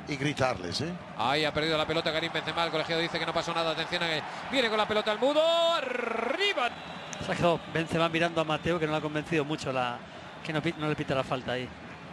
y gritarles, ¿eh? Ahí ha perdido la pelota Karim Benzema. El colegiado dice que no pasó nada. Atención, a que viene con la pelota al Mudo. Arriba. Se ha quedado Benzema mirando a Mateo, que no le ha convencido mucho que no le pita la falta ahí.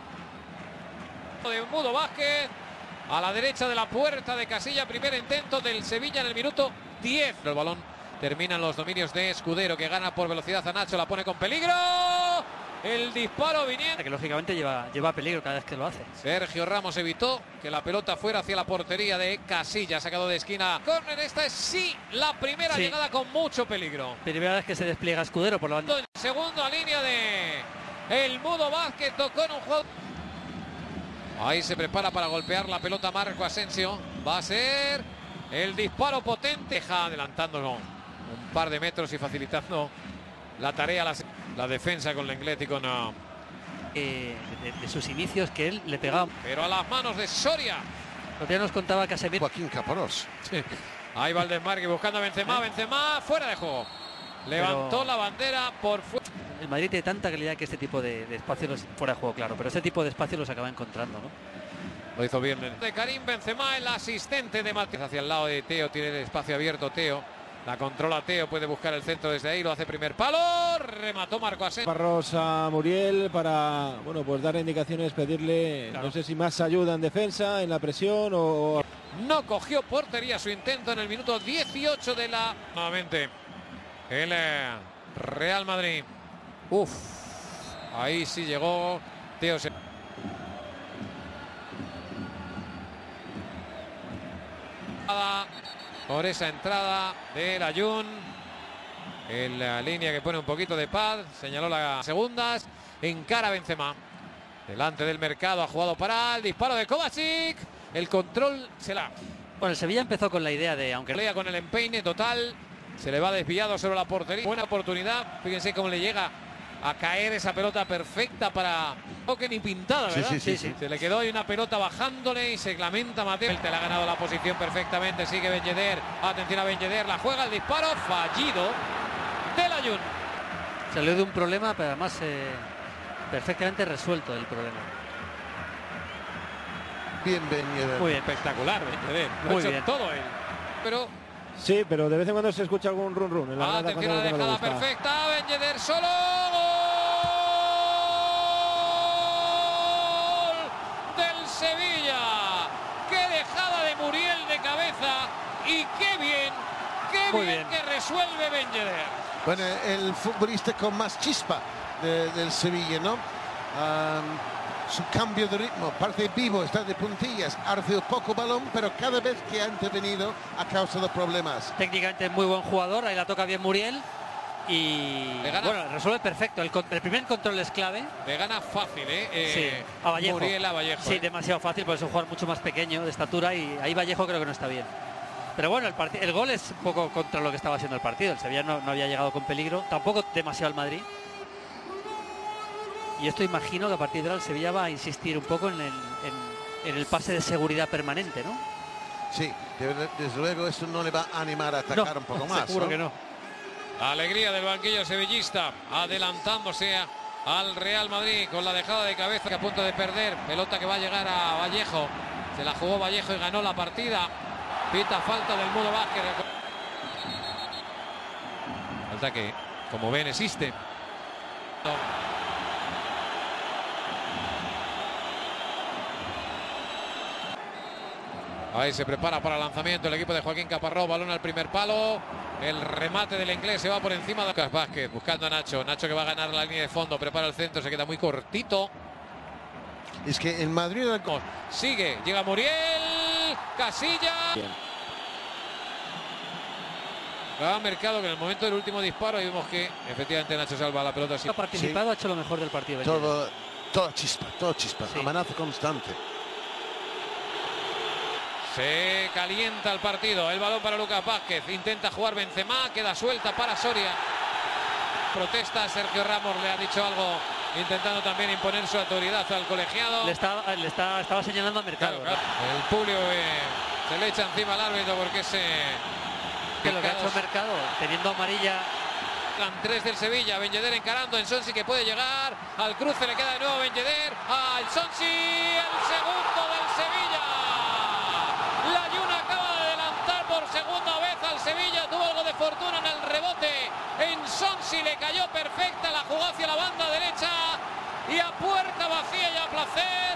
De Mudo Vázquez a la derecha de la puerta de Casilla. Primer intento del Sevilla en el minuto 10. El balón termina en los dominios de Escudero, que gana por velocidad a Nacho. La pone con peligro. El disparo viniendo, que lógicamente lleva peligro cada vez que lo hace. Sergio Ramos evitó que la pelota fuera hacia la portería de Casilla. Sacado de esquina. Córner. Esta es la primera llegada con mucho peligro. Primera vez que se despliega Escudero por la banda. Segunda línea de el Mudo Vázquez. Tocó en un juego. Ahí se prepara para golpear la pelota Marco Asensio. Va a ser el disparo potente. Deja adelantándolo un par de metros y facilitando la tarea la defensa con Lenglet y con de sus inicios, que él le pegaba. Pero a las manos de Soria. Lo que ya nos contaba Casemiro. Joaquín Caparrós. Sí. Ahí va el desmarque buscando a Benzema. Benzema fuera de juego. Levantó la bandera por fuera. El Madrid tiene tanta calidad que este tipo de espacios fuera de juego, claro, pero este tipo de espacios los acaba encontrando, ¿no? Lo hizo bien. De Karim Benzema, el asistente de Martínez. Hacia el lado de Teo, tiene el espacio abierto Teo. La controla Teo, puede buscar el centro desde ahí, lo hace primer palo, remató Marco Asensio. Parros a Muriel para, bueno, pues dar indicaciones, pedirle, claro, no sé si más ayuda en defensa, en la presión o... No cogió portería su intento en el minuto 18 de la... Nuevamente, el Real Madrid. Uf, ahí sí llegó Teo. Por esa entrada del Ayun en la línea que pone un poquito de paz, señaló las segundas, encara Benzema delante del mercado, ha jugado para el disparo de Kovacic, el control se la... Bueno, el Sevilla empezó con la idea de, aunque pelea con el empeine total, se le va desviado sobre la portería, buena oportunidad, fíjense cómo le llega a caer esa pelota perfecta para... No, que ni pintada, ¿verdad? Sí. Se le quedó ahí una pelota bajándole y se lamenta Mateo. Te le ha ganado la posición perfectamente, sigue Ben Yedder. Atención a Ben Yedder, la juega, el disparo fallido del Ayun. Salió de un problema, pero además perfectamente resuelto el problema. Bien, Ben Yedder. Muy bien. Espectacular, Ben Yedder. Muy bien. Todo él. Pero... Sí, pero de vez en cuando se escucha algún run run. Atención a la dejada perfecta, Ben Yedder solo. Sevilla, qué dejada de Muriel de cabeza y qué bien que resuelve Ben Yedder. Bueno, el futbolista con más chispa del Sevilla, ¿no? Su cambio de ritmo, parece vivo, está de puntillas, ha recibido poco balón, pero cada vez que ha intervenido ha causado problemas. Técnicamente muy buen jugador, ahí la toca bien Muriel. Y bueno, resuelve perfecto. El primer control es clave. Le gana fácil, sí, a Vallejo. Muriel a Vallejo. Sí, demasiado fácil, por eso jugar mucho más pequeño de estatura y ahí Vallejo creo que no está bien. Pero bueno, el gol es un poco contra lo que estaba haciendo el partido. El Sevilla no había llegado con peligro, tampoco demasiado al Madrid. Y esto imagino que a partir de ahora el Sevilla va a insistir un poco en el pase de seguridad permanente, ¿no? Sí, desde luego esto no le va a animar a atacar un poco más. Seguro ¿no? que no. Alegría del banquillo sevillista, adelantándose al Real Madrid con la dejada de cabeza que a punto de perder. Pelota que va a llegar a Vallejo. Se la jugó Vallejo y ganó la partida. Pita falta del Mudo Vázquez. Falta que, como ven, existe. Ahí se prepara para el lanzamiento el equipo de Joaquín Caparrós. Balón al primer palo. El remate del inglés se va por encima de Lucas Vázquez. Buscando a Nacho. Nacho que va a ganar la línea de fondo. Prepara el centro. Se queda muy cortito. Es que en Madrid... Sigue. Llega Muriel. Casilla. Bien. Ha marcado que en el momento del último disparo y vemos que efectivamente Nacho salva la pelota. Ha participado, ha hecho lo mejor del partido. Todo chispa. Sí. Amenaza constante. Se calienta el partido. El balón para Lucas Vázquez. Intenta jugar Benzema. Queda suelta para Soria. Protesta Sergio Ramos. Le ha dicho algo. Intentando también imponer su autoridad al colegiado. Estaba señalando a Mercado. Claro. El público se le echa encima al árbitro porque que lo que ha hecho Mercado, teniendo amarilla. Tres del Sevilla. Ben Yedder encarando. En Sonsi que puede llegar. Al cruce le queda de nuevo Ben Yedder. Al Sonsi. El segundo del Sevilla. va a hacer.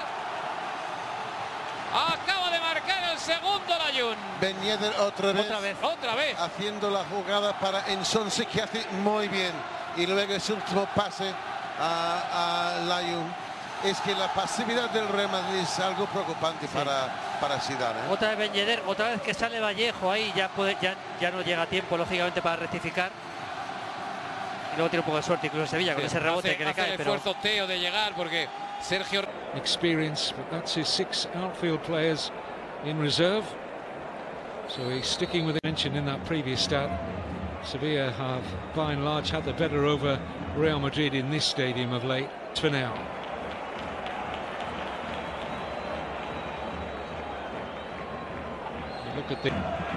Acaba de marcar el segundo Layún. Ben Yedder otra vez haciendo la jugada para Ensonsi, que hace muy bien. Y luego ese último pase a Layún. Es que la pasividad del Real Madrid es algo preocupante para Zidane, ¿eh? Otra vez Ben Yedder, otra vez que sale Vallejo ahí, ya no llega a tiempo, lógicamente, para rectificar. Y luego tiene un poco de suerte incluso Sevilla con ese rebote que le cae. El esfuerzo Teo de llegar porque Sergio... Experience, but that's his 6 outfield players in reserve. So he's sticking with the mention in that previous stat. Sevilla have, by and large, had the better over Real Madrid in this stadium of late. For now. Look at the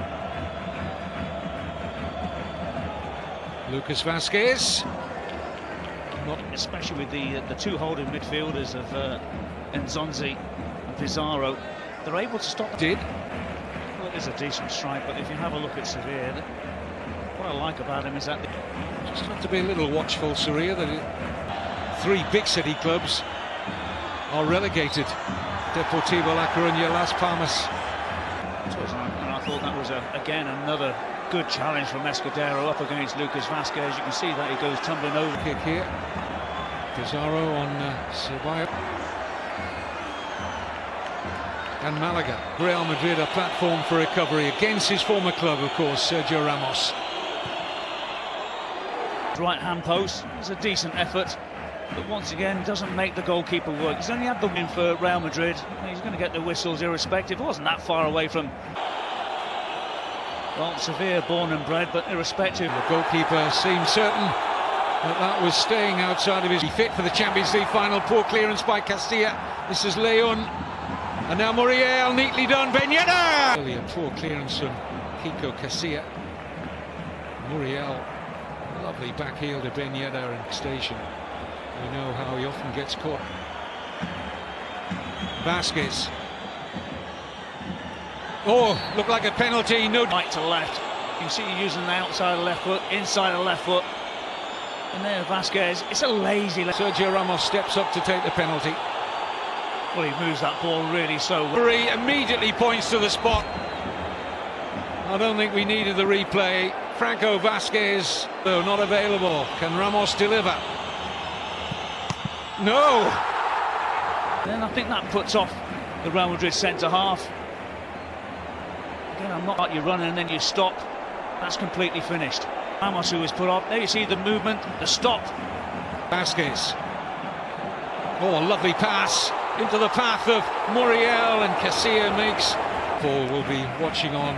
Lucas Vázquez, especially with the two holding midfielders of Enzonzi and Pizarro, they're able to stop. Well, it is a decent strike, but if you have a look at Sevilla, what I like about him is that just have to be a little watchful, Sevilla, that 3 big city clubs are relegated: Deportivo La Coruña, Las Palmas. And I thought that was again another good challenge from Escudero up against Lucas Vázquez. You can see that he goes tumbling over. Kick here. Pizarro on Ceballos. And Malaga. Real Madrid a platform for recovery against his former club, of course, Sergio Ramos. Right hand post. It's a decent effort, but once again doesn't make the goalkeeper work. He's only had the win for Real Madrid. He's going to get the whistles irrespective. It wasn't that far away from, well, Sevilla born and bred, but irrespective. The goalkeeper seemed certain that was staying outside of his fit for the Champions League final. Poor clearance by Castilla. This is Leon, and now Muriel, neatly done. Ben Yedder! Really a poor clearance from Kiko Castilla. Muriel, lovely back heel to Ben Yedder in station. We know how he often gets caught. Vázquez. Oh, looked like a penalty. No. Right to left. You can see you using the outside of the left foot, inside of the left foot. And there, Vázquez. It's a lazy left. Sergio Ramos steps up to take the penalty. Well, he moves that ball really so well. Referee immediately points to the spot. I don't think we needed the replay. Franco Vázquez, though, not available. Can Ramos deliver? No! Then I think that puts off the Real Madrid centre-half. Again, I'm not like you run and then you stop. That's completely finished. Ramos, who was put off. There you see the movement, the stop. Vázquez. Oh, lovely pass into the path of Muriel, and Castilla makes. Paul will be watching on.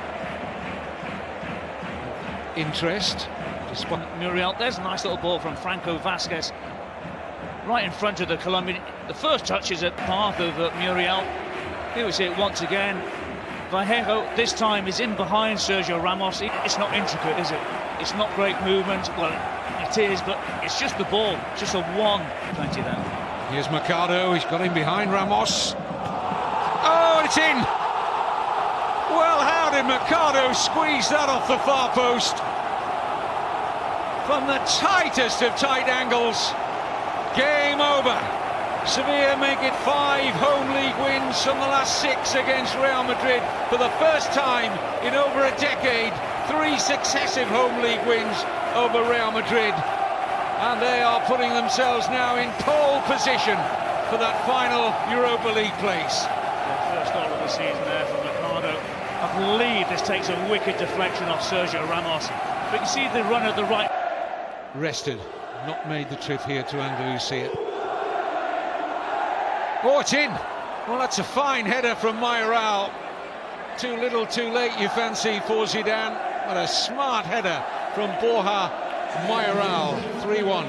Interest. Despite Muriel, there's a nice little ball from Franco Vázquez. Right in front of the Colombian. The first touch is at the path of Muriel. Here we see it once again. Vallejo this time is in behind Sergio Ramos. It's not intricate, is it? It's not great movement. Well, it is, but it's just the ball. Just a 1-20 there. Here's Mercado. He's got him behind Ramos. Oh, it's in! Well, how did Mercado squeeze that off the far post? From the tightest of tight angles. Game over. Sevilla make it 5 home league wins from the last 6 against Real Madrid. For the first time in over a decade, 3 successive home league wins over Real Madrid. And they are putting themselves now in pole position for that final Europa League place. The first goal of the season there from Mercado. I believe this takes a wicked deflection off Sergio Ramos. But you see the run at the right. Rested, not made the trip here to Andalusia. Oh, it's in. Well, that's a fine header from Mayoral. Too little, too late, you fancy, for Zidane. But a smart header from Borja Mayoral. 3-1.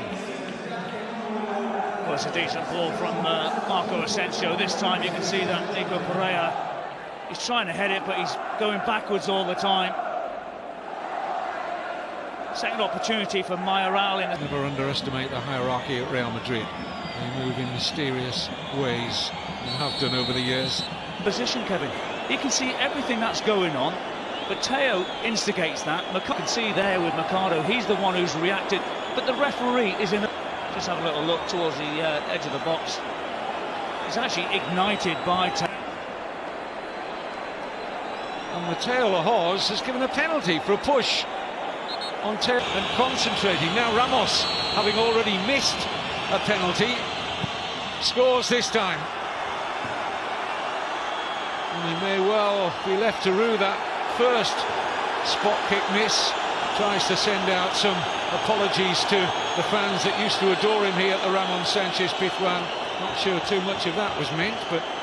Well, it's a decent ball from Marco Asensio. This time you can see that Nico Pereira, he's trying to head it, but he's going backwards all the time. Second opportunity for Mayoral. Never underestimate the hierarchy at Real Madrid. They move in mysterious ways and have done over the years. Position, Kevin. You can see everything that's going on, but Teo instigates that. You can see there with Mercado, he's the one who's reacted, but the referee is in. Just have a little look towards the edge of the box. He's actually ignited by... And Mateo Lahoz has given a penalty for a push on Teo and concentrating. Now Ramos, having already missed a penalty, scores this time. And he may well be left to rue that first spot kick miss. Tries to send out some apologies to the fans that used to adore him here at the Ramon Sanchez Pizjuan. Not sure too much of that was meant, but